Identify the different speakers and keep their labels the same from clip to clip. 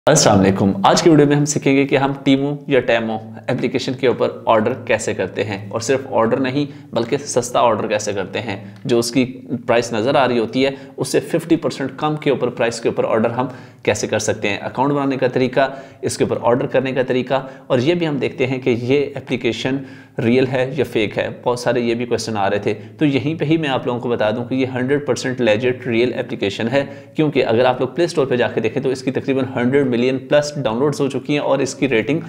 Speaker 1: अस्सलाम वालेकुम। आज की वीडियो में हम सीखेंगे कि हम टीमू या टेमो एप्लीकेशन के ऊपर ऑर्डर कैसे करते हैं, और सिर्फ ऑर्डर नहीं बल्कि सस्ता ऑर्डर कैसे करते हैं। जो उसकी प्राइस नज़र आ रही होती है उससे 50% कम के ऊपर प्राइस के ऊपर ऑर्डर हम कैसे कर सकते हैं। अकाउंट बनाने का तरीका, इसके ऊपर ऑर्डर करने का तरीका, और ये भी हम देखते हैं कि ये एप्लीकेशन रियल है या फेक है। बहुत सारे ये भी क्वेश्चन आ रहे थे, तो यहीं पे ही मैं आप लोगों को बता दूं कि ये 100% लेजिट रियल एप्लीकेशन है। क्योंकि अगर आप लोग प्ले स्टोर पे जाके देखें तो इसकी तकरीबन 100 मिलियन प्लस डाउनलोड्स हो चुकी हैं और इसकी रेटिंग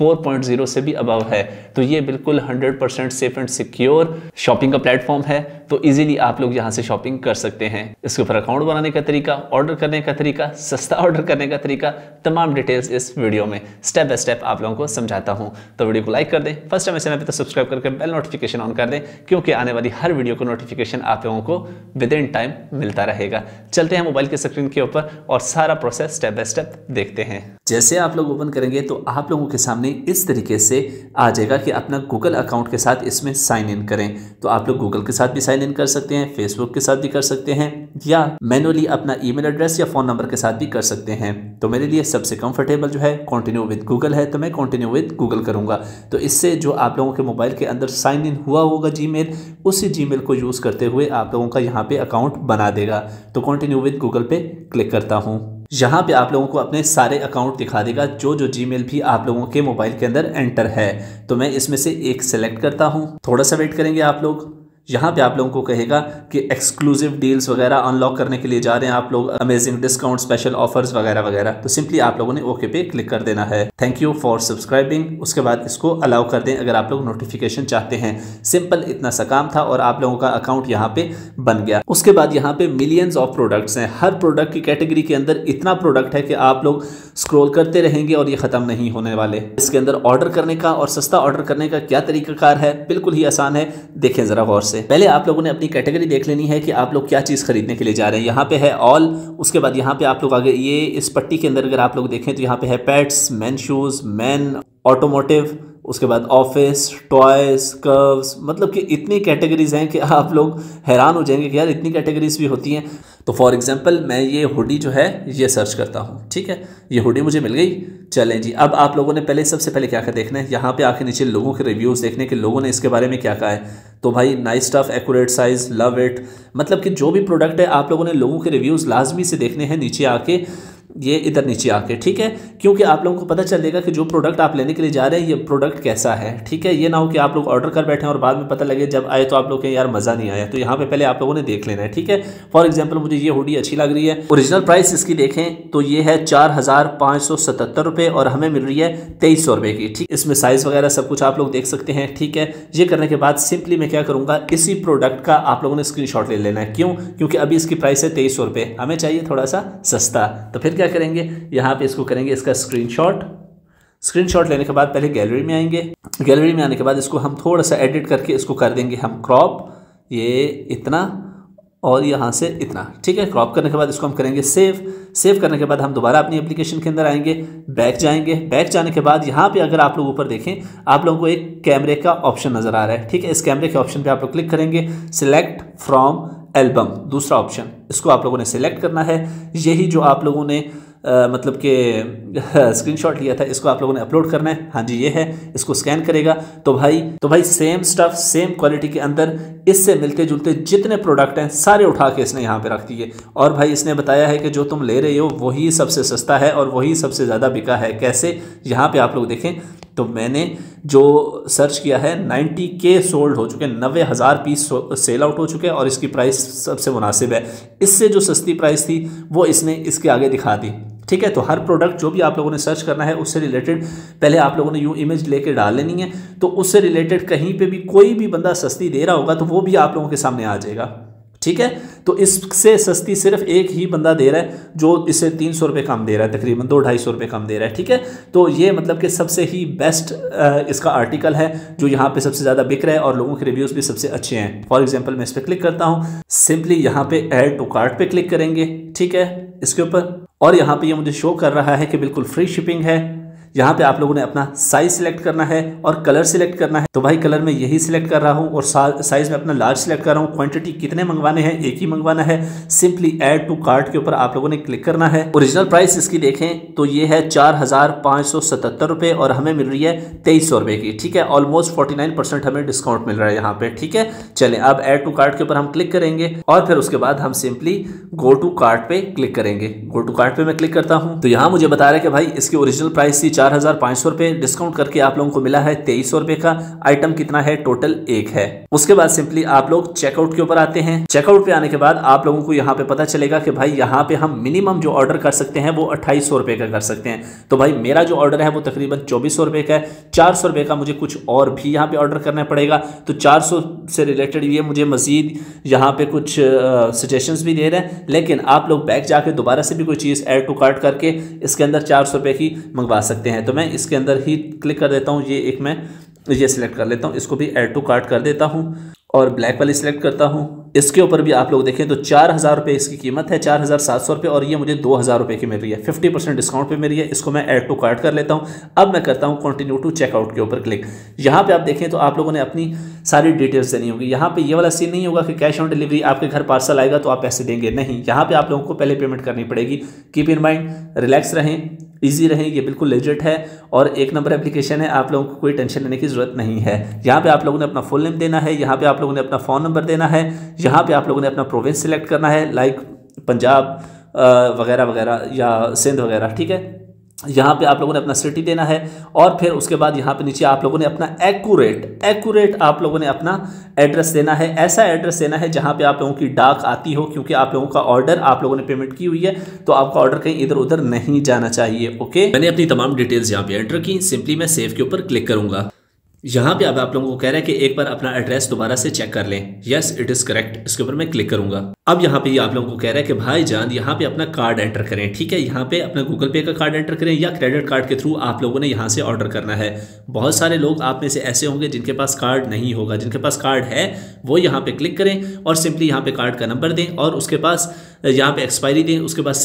Speaker 1: 4.0 से भी अबव है। तो ये बिल्कुल 100% सेफ एंड सिक्योर शॉपिंग का प्लेटफॉर्म है। तो इजीली आप लोग यहाँ से शॉपिंग कर सकते हैं। इसके ऊपर अकाउंट बनाने का तरीका, ऑर्डर करने का तरीका, सस्ता ऑर्डर करने का तरीका, तमाम डिटेल्स इस वीडियो में स्टेप बाय स्टेप आप लोगों को समझाता हूँ। तो वीडियो को लाइक कर दें, फर्स्ट टाइम चैनल पे तो सब्सक्राइब करके बेल नोटिफिकेशन ऑन कर दें, क्योंकि आने वाली हर वीडियो को नोटिफिकेशन आप लोगों को विद इन टाइम मिलता रहेगा। चलते हैं मोबाइल की स्क्रीन के ऊपर और सारा प्रोसेस स्टेप बाय स्टेप देखते हैं। जैसे आप लोग ओपन करेंगे तो आप लोगों के सामने इस तरीके से आ जाएगा कि अपना गूगल अकाउंट के साथ इसमें साइन इन करें। तो आप लोग गूगल के साथ भी साइन इन कर सकते हैं, फेसबुक के साथ भी कर सकते हैं, या मैनुअली अपना ईमेल एड्रेस या फ़ोन नंबर के साथ भी कर सकते हैं। तो मेरे लिए सबसे कंफर्टेबल जो है कंटिन्यू विद गूगल है, तो मैं कंटिन्यू विद गूगल करूंगा। तो इससे जो आप लोगों के मोबाइल के अंदर साइन इन हुआ होगा जीमेल, उसी जीमेल को यूज़ करते हुए आप लोगों का यहाँ पे अकाउंट बना देगा। तो कंटिन्यू विद गूगल पे क्लिक करता हूँ। यहाँ पे आप लोगों को अपने सारे अकाउंट दिखा देगा जो जो जीमेल भी आप लोगों के मोबाइल के अंदर एंटर है। तो मैं इसमें से एक सेलेक्ट करता हूँ। थोड़ा सा वेट करेंगे आप लोग। यहाँ पे आप लोगों को कहेगा कि एक्सक्लूसिव डील्स वगैरह अनलॉक करने के लिए जा रहे हैं आप लोग, अमेजिंग डिस्काउंट, स्पेशल ऑफर्स वगैरह वगैरह। तो सिंपली आप लोगों ने ओके पे क्लिक कर देना है। Thank you for subscribing. उसके बाद इसको अलाउ कर दें अगर आप लोग नोटिफिकेशन चाहते हैं। सिंपल इतना सा काम था और आप लोगों का अकाउंट यहाँ पे बन गया। उसके बाद यहाँ पे मिलियंस ऑफ प्रोडक्ट्स हैं। हर प्रोडक्ट की कैटेगरी के अंदर इतना प्रोडक्ट है कि आप लोग स्क्रॉल करते रहेंगे और ये खत्म नहीं होने वाले। इसके अंदर ऑर्डर करने का और सस्ता ऑर्डर करने का क्या तरीकाकार है, बिल्कुल ही आसान है। देखें जरा गौर से। पहले आप लोगों ने अपनी कैटेगरी देख लेनी है कि आप लोग क्या चीज़ खरीदने के लिए जा रहे हैं। यहाँ पे है ऑल। उसके बाद यहाँ पे आप लोग आगे ये इस पट्टी के अंदर अगर आप लोग देखें तो यहाँ पे है pets, man shoes, man automotive, उसके बाद ऑफिस, टॉयज, कर्व्स, मतलब कि इतनी कैटेगरीज हैं कि आप लोग हैरान हो जाएंगे कि यार इतनी कैटेगरीज भी होती हैं। तो फॉर एग्जांपल मैं ये हुडी जो है ये सर्च करता हूँ, ठीक है, ये हुडी मुझे मिल गई। चलें जी, अब आप लोगों ने सबसे पहले क्या देखना है, यहाँ पे आके नीचे लोगों के रिव्यूज़ देखने के लोगों ने इसके बारे में क्या कहा है। तो भाई nice stuff, accurate size, love it, मतलब कि जो भी प्रोडक्ट है आप लोगों ने लोगों के रिव्यूज़ लाजमी से देखने हैं नीचे आके, ये इधर नीचे आके, ठीक है। क्योंकि आप लोगों को पता चल जाएगा कि जो प्रोडक्ट आप लेने के लिए जा रहे हैं ये प्रोडक्ट कैसा है, ठीक है। ये ना हो कि आप लोग ऑर्डर कर बैठे और बाद में पता लगे जब आए तो आप लोग कहें यार मज़ा नहीं आया। तो यहाँ पे पहले आप लोगों ने देख लेना है, ठीक है। फॉर एग्जांपल मुझे ये हुडी अच्छी लग रही है। ओरिजिनल प्राइस इसकी देखें तो ये है 4,577 रुपये और हमें मिल रही है 2300 रुपये की, ठीक। इसमें साइज़ वगैरह सब कुछ आप लोग देख सकते हैं, ठीक है। ये करने के बाद सिंपली मैं क्या करूँगा, इसी प्रोडक्ट का आप लोगों ने स्क्रीनशॉट ले लेना है। क्यों? क्योंकि अभी इसकी प्राइस है 2300 रुपये, हमें चाहिए थोड़ा सा सस्ता। तो फिर क्या करेंगे, यहाँ पे इसको करेंगे इसका स्क्रीनशॉट लेने के बाद पहले गैलरी में आएंगे। गैलरी में आने के बाद इसको हम थोड़ा सा एडिट करके इसको कर देंगे हम क्रॉप, ये इतना और यहाँ से इतना, ठीक है। क्रॉप करने के बाद इसको हम करेंगे सेव करने के बाद हम दोबारा अपनी एप्लीकेशन के अंदर आएंगे, बैक जाएंगे। बैक जाने के बाद यहाँ पे अगर आप लोग ऊपर देखें आप लोगों को एक कैमरे का ऑप्शन नज़र आ रहा है, ठीक है। इस कैमरे के ऑप्शन पे आप लोग क्लिक करेंगे, सिलेक्ट फ्रॉम एल्बम, दूसरा ऑप्शन, इसको आप लोगों ने सिलेक्ट करना है। यही जो आप लोगों ने मतलब कि स्क्रीनशॉट लिया था इसको आप लोगों ने अपलोड करना है। हाँ जी ये है, इसको स्कैन करेगा तो भाई सेम स्टफ, सेम क्वालिटी के अंदर इससे मिलते जुलते जितने प्रोडक्ट हैं सारे उठा के इसने यहाँ पे रख दिए। और भाई इसने बताया है कि जो तुम ले रहे हो वही सबसे सस्ता है और वही सबसे ज़्यादा बिका है। कैसे? यहाँ पे आप लोग देखें तो मैंने जो सर्च किया है 90K सोल्ड हो चुके हैं, 90,000 पीस सेल आउट हो चुके हैं और इसकी प्राइस सबसे मुनासिब है। इससे जो सस्ती प्राइस थी वो इसने इसके आगे दिखा दी, ठीक है। तो हर प्रोडक्ट जो भी आप लोगों ने सर्च करना है उससे रिलेटेड पहले आप लोगों ने यूँ इमेज लेके डाल लेनी है। तो उससे रिलेटेड कहीं पे भी कोई भी बंदा सस्ती दे रहा होगा तो वो भी आप लोगों के सामने आ जाएगा, ठीक है। तो इससे सस्ती सिर्फ एक ही बंदा दे रहा है जो इससे 300 रुपये कम दे रहा है, तकरीबन 200-250 रुपये कम दे रहा है, ठीक है। तो ये मतलब कि सबसे ही बेस्ट इसका आर्टिकल है जो यहाँ पे सबसे ज़्यादा बिक रहा है और लोगों के रिव्यूज़ भी सबसे अच्छे हैं। फॉर एग्जांपल मैं इस पर क्लिक करता हूँ, सिंपली यहाँ पे ऐड टू कार्ट पे क्लिक करेंगे, ठीक है, इसके ऊपर, और यहाँ पे ये मुझे शो कर रहा है कि बिल्कुल फ्री शिपिंग है। यहाँ पे आप लोगों ने अपना साइज सिलेक्ट करना है और कलर सिलेक्ट करना है। तो भाई कलर में यही सिलेक्ट कर रहा हूँ और साइज में अपना लार्ज सिलेक्ट कर रहा हूँ। क्वांटिटी कितने मंगवाने हैं, एक ही मंगवाना है। सिंपली ऐड टू कार्ट के ऊपर आप लोगों ने क्लिक करना है। ओरिजिनल प्राइस इसकी देखें तो ये है 4,577 रुपए और हमें मिल रही है 2300 रुपए की। ठीक है, ऑलमोस्ट 49% हमें डिस्काउंट मिल रहा है यहाँ पे। ठीक है, चलें अब ऐड टू कार्ट के ऊपर हम क्लिक करेंगे और फिर उसके बाद हम सिंपली गो टू कार्ट पे क्लिक करेंगे। गो टू कार्ट पे मैं क्लिक करता हूँ तो यहाँ मुझे बता रहा है कि भाई इसकी ओरिजिनल प्राइस थी 4,500 रुपए, डिस्काउंट करके आप लोगों को मिला है 2300 रुपए का। आइटम कितना है, टोटल 1 है। उसके बाद सिंपली आप लोग चेकआउट के ऊपर आते हैं। चेकआउट पे आने के बाद आप लोगों को यहाँ पे पता चलेगा कि भाई यहाँ पे हम मिनिमम जो ऑर्डर कर सकते हैं वो 2800 रुपए का कर सकते हैं। तो भाई मेरा जो ऑर्डर है वो तकरीबन 2400 रुपए का है। 400 रुपए का मुझे कुछ और भी यहाँ पे ऑर्डर करना पड़ेगा। तो 400 से रिलेटेड ये मुझे मजीद यहाँ पे कुछ सजेशंस भी दे रहे हैं, लेकिन आप लोग बैक जाके दोबारा से भी कोई चीज़ ऐड टू कार्ट करके इसके अंदर 400 रुपए की मंगवा सकते हैं। तो मैं इसके अंदर ही क्लिक कर देता हूँ। ये एक मैं ये सिलेक्ट कर लेता हूँ, इसको भी ऐड टू कार्ट कर देता हूँ और ब्लैक वाली सिलेक्ट करता हूँ। इसके ऊपर भी आप लोग देखें तो 4,000 रुपये इसकी कीमत है, 4,700 रुपये, और ये मुझे 2,000 रुपये की मिल रही है। 50% डिस्काउंट पे मिल रही है। इसको मैं ऐड टू कार्ट कर लेता हूँ। अब मैं करता हूँ कंटिन्यू टू चेकआउट के ऊपर क्लिक। यहाँ पे आप देखें तो आप लोगों ने अपनी सारी डिटेल्स देनी होगी। यहाँ पे ये वाला सीन नहीं होगा कि कैश ऑन डिलीवरी आपके घर पार्सल आएगा तो आप पैसे देंगे, नहीं। यहाँ पे आप लोगों को पहले पेमेंट करनी पड़ेगी। कीप इन माइंड, रिलैक्स रहें, ईजी रहें, ये बिल्कुल लेजिट है और एक नंबर एप्लीकेशन है। आप लोगों को कोई टेंशन लेने की जरूरत नहीं है। यहाँ पे आप लोगों ने अपना फुल नेम देना है, यहाँ पे आप लोगों ने अपना फ़ोन नंबर देना है, यहाँ पे आप लोगों ने अपना प्रोविंस सिलेक्ट करना है, लाइक पंजाब वगैरह वगैरह या सिंध वगैरह। ठीक है, यहाँ पे आप लोगों ने अपना सिटी देना है और फिर उसके बाद यहाँ पे नीचे आप लोगों ने अपना एक्यूरेट आप लोगों ने अपना एड्रेस देना है। ऐसा एड्रेस देना है जहाँ पे आप लोगों की डाक आती हो, क्योंकि आप लोगों का ऑर्डर आप लोगों ने पेमेंट की हुई है तो आपका ऑर्डर कहीं इधर उधर नहीं जाना चाहिए। ओके, मैंने अपनी तमाम डिटेल्स यहाँ पे एंटर की। सिंपली मैं सेव के ऊपर क्लिक करूंगा। यहाँ पे अब आप लोगों को कह रहा है कि एक बार अपना एड्रेस दोबारा से चेक कर लें। Yes, it is correct. इसके ऊपर मैं क्लिक करूंगा। अब यहाँ पे आप लोगों को कह रहा है कि भाईजान यहाँ पे अपना कार्ड एंटर करें। ठीक है, यहाँ पे अपना गूगल पे का कार्ड एंटर करें या क्रेडिट कार्ड के थ्रू आप लोगों ने यहाँ से ऑर्डर करना है। बहुत सारे लोग आप में से ऐसे होंगे जिनके पास कार्ड नहीं होगा। जिनके पास कार्ड है वो यहाँ पे क्लिक करें और सिंपली यहाँ पे कार्ड का नंबर दें और उसके पास यहाँ पे एक्सपायरी दें, उसके बाद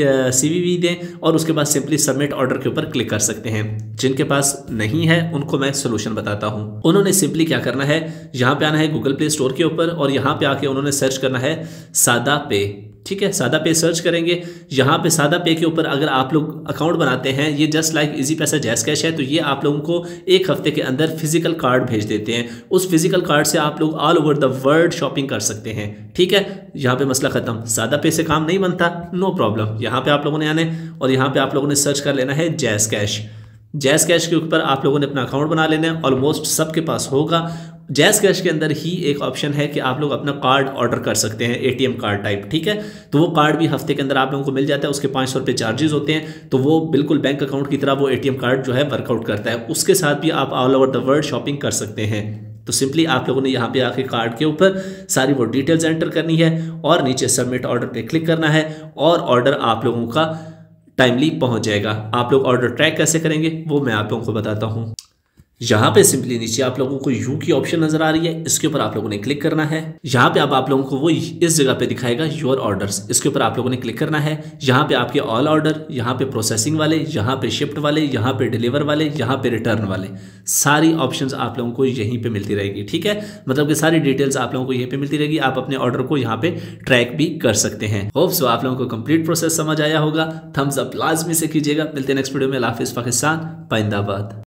Speaker 1: CVV दें और उसके बाद सिंपली सबमिट ऑर्डर के ऊपर क्लिक कर सकते हैं। जिनके पास नहीं है उनको मैं सोल्यूशन बताता हूँ। उन्होंने सिंपली क्या करना है, यहाँ पे आना है गूगल प्ले स्टोर के ऊपर और यहाँ पे आके उन्होंने सर्च करना है सादा पे। ठीक है, सादा पे सर्च करेंगे। यहाँ पे सादा पे के ऊपर अगर आप लोग अकाउंट बनाते हैं, ये जस्ट लाइक इजी पैसा जैस कैश है, तो ये आप लोगों को एक हफ्ते के अंदर फिजिकल कार्ड भेज देते हैं। उस फिजिकल कार्ड से आप लोग all over the world shopping कर सकते हैं। ठीक है, यहाँ पे मसला खत्म। सादा पे से काम नहीं बनता, नो प्रॉब्लम। यहाँ पे आप लोगों ने आने और यहाँ पे आप लोगों ने सर्च कर लेना है जैस कैश। जैस कैश के ऊपर आप लोगों ने अपना अकाउंट बना लेना है। ऑलमोस्ट सबके पास होगा। जैस कैश के अंदर ही एक ऑप्शन है कि आप लोग अपना कार्ड ऑर्डर कर सकते हैं, ATM कार्ड टाइप। ठीक है, तो वो कार्ड भी हफ्ते के अंदर आप लोगों को मिल जाता है। उसके 500 रुपये चार्जेस होते हैं, तो वो बिल्कुल बैंक अकाउंट की तरह वो ATM कार्ड जो है वर्कआउट करता है। उसके साथ भी आप all over the world shopping कर सकते हैं। तो सिंपली आप लोगों ने यहाँ पे आके कार्ड के ऊपर सारी वो डिटेल्स एंटर करनी है और नीचे सबमिट ऑर्डर पे क्लिक करना है और ऑर्डर आप लोगों का टाइमली पहुंच जाएगा। आप लोग ऑर्डर ट्रैक कैसे करेंगे वो मैं आप लोगों को बताता हूँ। यहाँ पे सिंपली नीचे आप लोगों को यू की ऑप्शन नजर आ रही है, इसके ऊपर आप लोगों ने क्लिक करना है। यहाँ पे अब आप लोगों को वो इस जगह पे दिखाएगा योर ऑर्डर्स, इसके ऊपर आप लोगों ने क्लिक करना है। यहाँ पे आपके ऑल ऑर्डर, यहाँ पे प्रोसेसिंग वाले, यहाँ पे शिफ्ट वाले, यहाँ पे डिलीवर वाले, यहाँ पे रिटर्न वाले, सारी ऑप्शंस आप लोगों को यहीं पे मिलती रहेगी। ठीक है, मतलब कि सारी डिटेल्स आप लोगों को यहीं पे मिलती रहेगी। आप अपने ऑर्डर को यहाँ पे ट्रैक भी कर सकते हैं। होप सो आप लोगों को कंप्लीट प्रोसेस समझ आया होगा। थम्स अप लाजमी से कीजिएगा। मिलते हैं नेक्स्ट वीडियो में। हाफिज़, पाकिस्तान, पाइंदाबाद।